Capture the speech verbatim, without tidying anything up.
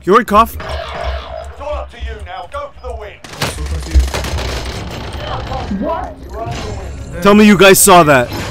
You heard cough? It's all up to you now. Go for the win. I'm so confused. What? Tell me you guys saw that.